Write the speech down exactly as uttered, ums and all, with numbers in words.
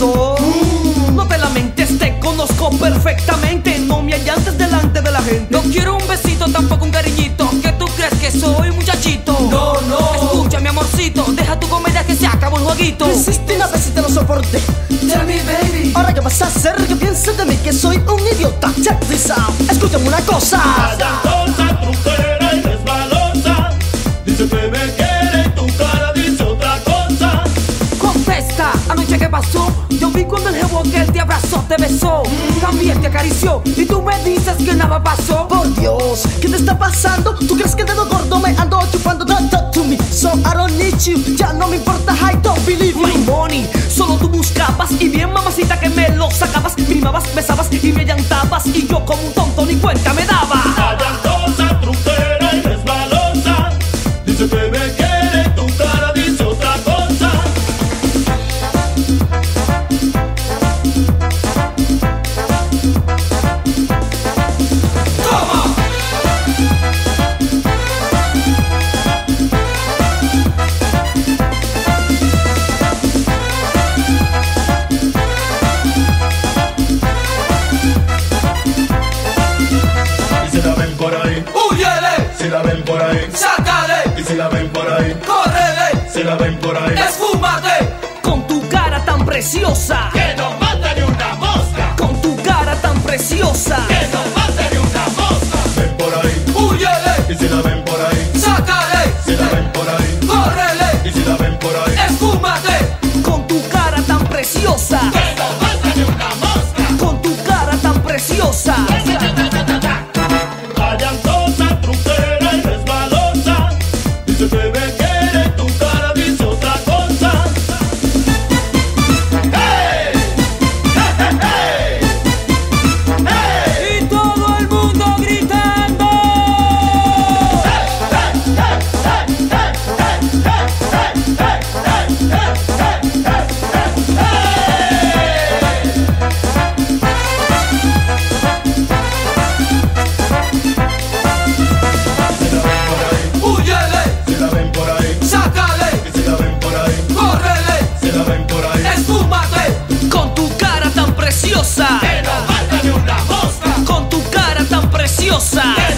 pasó? Mm. No te lamentes, te conozco perfectamente. No me allantes delante de la gente. No quiero un besito, tampoco un cariñito. ¿Que tú crees que soy muchachito? No, no. Escucha, mi amorcito, deja tu comedia que se acabó el jueguito. Lo hiciste una vez y te lo soporté. Tell me, baby. Ahora, ¿qué vas a hacer? Que pienses de mí que soy un idiota. Check this out. Escúchame una cosa. Tallantosa, truquera y resbalosa. Dice que me quiere y tu cara dice otra cosa. Contesta, anoche ¿qué pasó? Yo vi cuando el jevo que te abrazó, te besó, también te acarició y tú me dices que nada pasó. Por Dios, ¿qué te está pasando? ¿Tú crees que el dedo gordo me ando chupando? Don't talk to me, so I don't need you. Ya no me importa, I don't believe you. My money, solo tú buscabas y bien mamacita que me lo sacabas. Mimabas, besabas y me llantabas y yo como un tonto ni cuenta me daba. Tallantosa, truquera y resbalosa. Dice que me quiere y tu cara dice otra cosa. Y si la ven por ahí, ¡Huyele! si la ven por ahí, ¡Sácale! y si la ven por ahí, ¡Córrele! si la ven por ahí, ¡Esfúmate! Con tu cara tan preciosa, que no mata ni una mosca, con tu cara tan preciosa. que no mata ni una mosca. Ven por ahí, ¡Huyele! y si la ven por ahí, ¡Sácale! si la ven por ahí, ¡Córrele! y si la ven por ahí, ¡Esfúmate! Con tu cara tan preciosa, que no mata ni una mosca. con tu cara tan preciosa. Tallantosa, truquera y resbalosa. Dice que me quiere y tu cara dice otra cosa. ¡Hey! ¡Hey, hey, hey! ¡Hey! Y todo el mundo gritando. ¡Huyele! Si la ven por ahí, ¡Sácale! y si la ven por ahí, ¡Córrele! si la ven por ahí, ¡Esfúmate! Con tu cara tan preciosa, que no mata ni una mosca, con tu cara tan preciosa. que